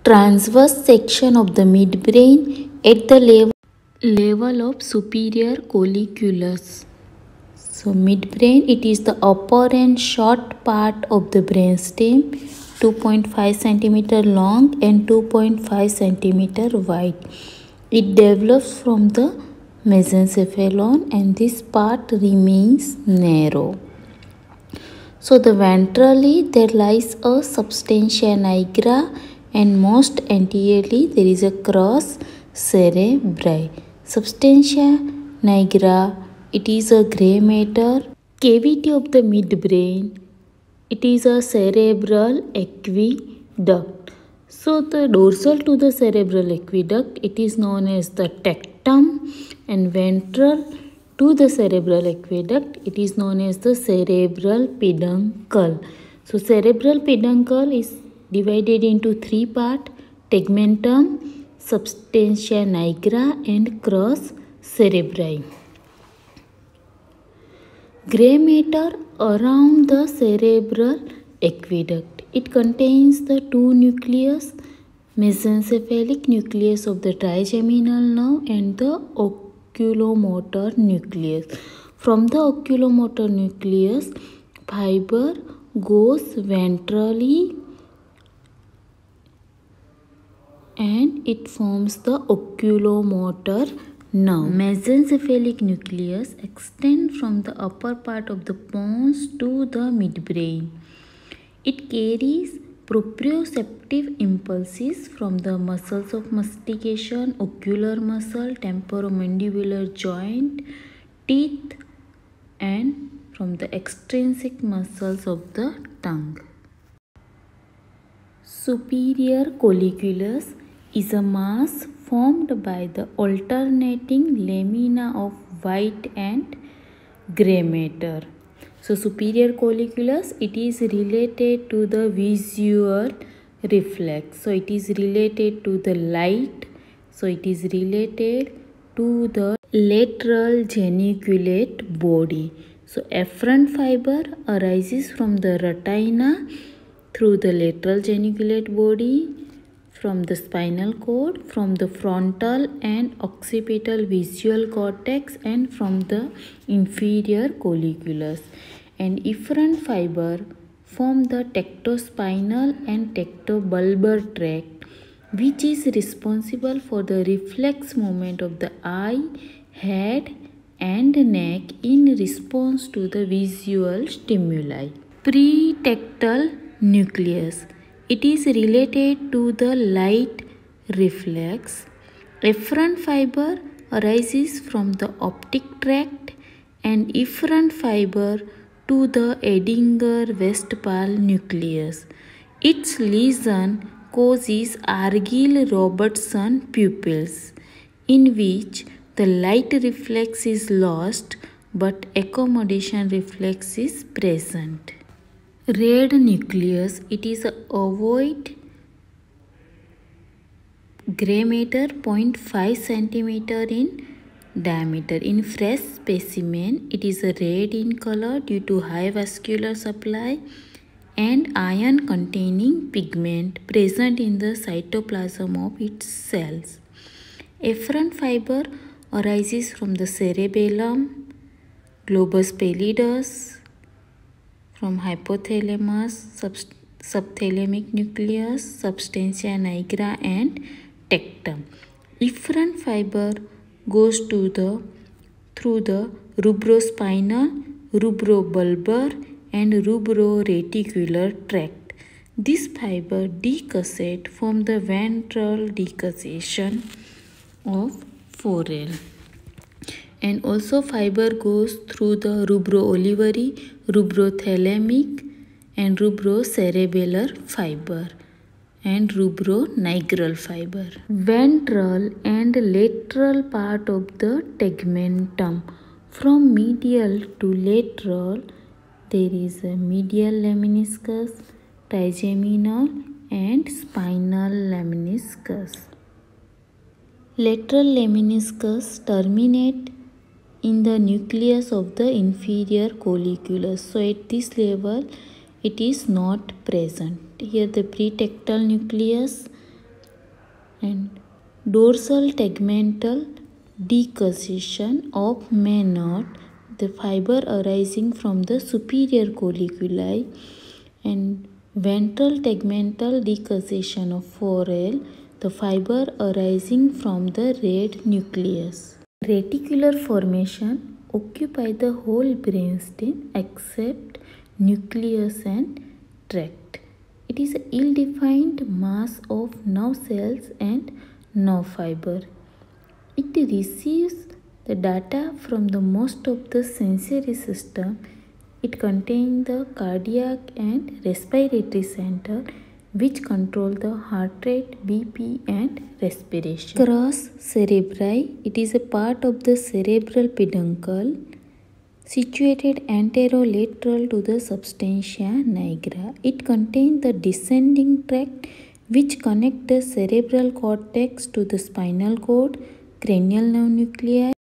transverse section of the midbrain at the level of superior colliculus. So midbrain, it is the upper and short part of the brainstem, 2.5 cm long and 2.5 cm wide. It develops from the mesencephalon and this part remains narrow. So the ventrally there lies a substantia nigra and most anteriorly there is a crus cerebri. Substantia nigra, it is a gray matter cavity of the midbrain. It is a cerebral aqueduct. So the dorsal to the cerebral aqueduct, it is known as the tectum, and ventral to the cerebral aqueduct, it is known as the cerebral peduncle. So cerebral peduncle is divided into three parts: tegmentum, substantia nigra and crus cerebri. Gray matter around the cerebral aqueduct. It contains the two nucleus, mesencephalic nucleus of the trigeminal nerve and the oculomotor nucleus. From the oculomotor nucleus, fiber goes ventrally and it forms the oculomotor nerve. Mesencephalic nucleus extends from the upper part of the pons to the midbrain. It carries proprioceptive impulses from the muscles of mastication, ocular muscle, temporomandibular joint, teeth, and from the extrinsic muscles of the tongue. Superior colliculus is a mass formed by the alternating lamina of white and gray matter. So superior colliculus, it is related to the visual reflex. So it is related to the light. So it is related to the lateral geniculate body. So afferent fiber arises from the retina through the lateral geniculate body, from the spinal cord, from the frontal and occipital visual cortex, and from the inferior colliculus. And efferent fiber form the tectospinal and tectobulbar tract, which is responsible for the reflex movement of the eye, head and neck in response to the visual stimuli. Pretectal nucleus. It is related to the light reflex. Efferent fiber arises from the optic tract and efferent fiber to the Edinger-Westphal nucleus. Its lesion causes Argyll-Robertson pupils, in which the light reflex is lost but accommodation reflex is present. Red nucleus, it is a ovoid gray matter 0.5 cm in diameter. In fresh specimen, it is a red in color due to high vascular supply and iron containing pigment present in the cytoplasm of its cells. Efferent fiber arises from the cerebellum, globus pallidus, from hypothalamus, subthalamic nucleus, substantia nigra and tectum. Efferent fiber goes through the rubrospinal, rubrobulbar and rubroreticular tract. This fiber decussate from the ventral decussation of Forel. And also fiber goes through the rubro-olivary, rubrothalamic and rubrocerebellar fiber and rubronigral fiber. Ventral and lateral part of the tegmentum. From medial to lateral, there is a medial lemniscus, trigeminal and spinal lemniscus. Lateral lemniscus terminate in the nucleus of the inferior colliculus. So at this level, it is not present. Here the pretectal nucleus And dorsal tegmental decussation of Maynard, the fiber arising from the superior colliculi, and ventral tegmental decussation of Forel, the fiber arising from the red nucleus. Reticular formation occupy the whole brainstem except nucleus and tract. It is an ill-defined mass of nerve cells and nerve fiber. It receives the data from the most of the sensory system. It contains the cardiac and respiratory center, which control the heart rate, BP and respiration. Crus cerebri, it is a part of the cerebral peduncle situated anterolateral to the substantia nigra. It contains the descending tract which connect the cerebral cortex to the spinal cord, cranial nerve nuclei,